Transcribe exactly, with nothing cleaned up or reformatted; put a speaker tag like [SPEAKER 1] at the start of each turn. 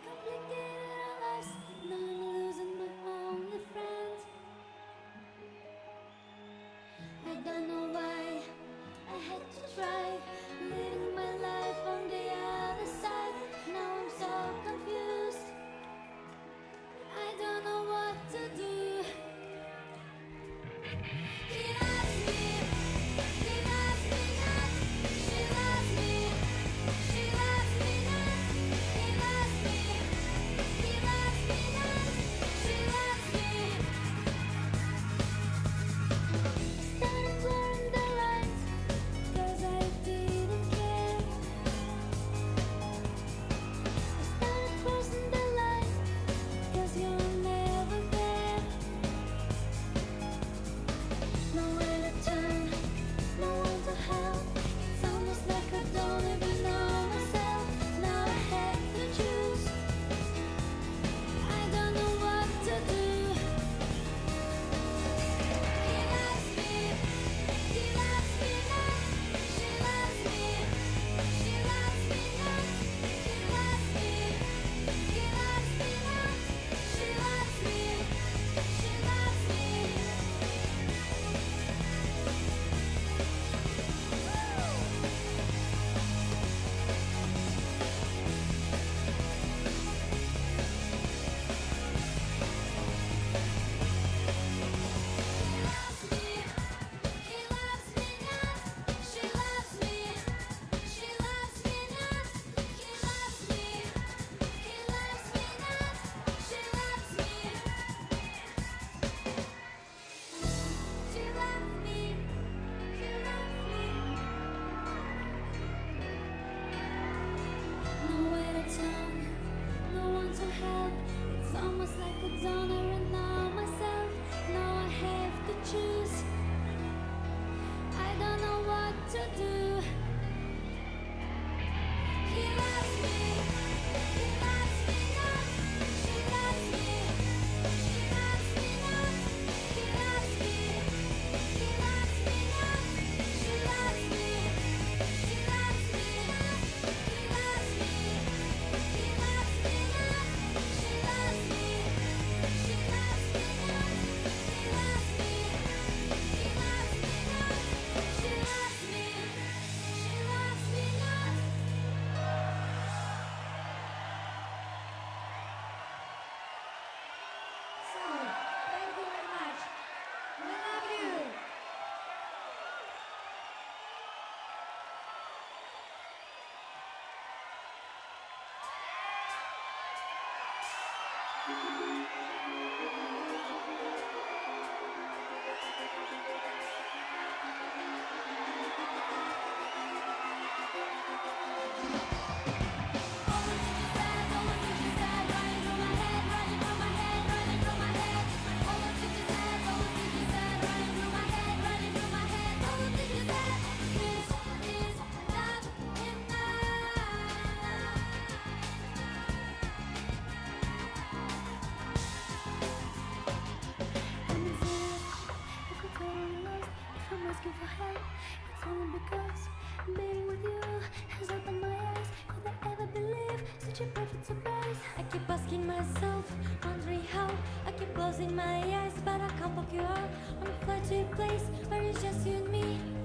[SPEAKER 1] Complicated our lives. Now I'm losing my only friend. I don't know why I had to try living my life on the other side. Now I'm so confused. I don't know what to do. He loves me. He loves me not. She loves me. She loves me not. He loves me. He loves me not. She loves me. Started blurring the lines, 'cause I didn't care. I started crossing the line, 'cause you're never there. Nowhere to turn, no one to help. It's almost like I don't even know myself. Now I have to choose. I don't know what to do. He loves me. He loves me not. She loves me. She loves me not. He loves me. He loves me not. She loves me. She loves me. He loves me. He loves me not. She loves me. She loves me not. He loves me. He loves me not. She loves me. She loves me. He loves me. Nowhere to turn, no one to help. It's almost like I don't even know myself. Now I have to choose. I don't know what to do. He loves me. He loves me not. She loves me. She loves me not. He loves me. He loves me not. She loves me. She loves me not. He loves me. He loves me not. She loves me. She loves me not. He loves me. He loves me not. She loves me. She loves me not. So, thank you very much. We love you. All the things you said, all the things you said, running through my head, running through my head, running through my head. All the things you said, all the things you said, running through my head, running through my head. All the things you said. This is not I'm inside. I feel totally lost. If I'm asking for help, it's only because being with you has opened my eyes. Could I ever believe such a perfect surprise? I keep asking myself, wondering how. I keep closing my eyes, but I can't book you out on a flight to a place where it's just you and me.